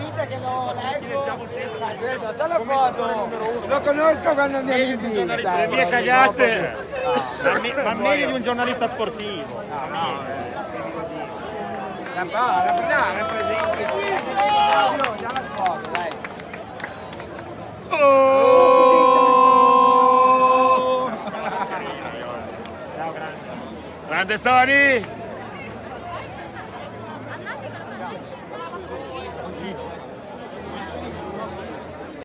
vita che lo leggo. C'è la foto. Lo conosco quando andiamo in vita. Le mie cagate. Ma meglio di un giornalista sportivo. Rappresenti. Già la foto, dai. Oh! Ciao grande. Grande Tony!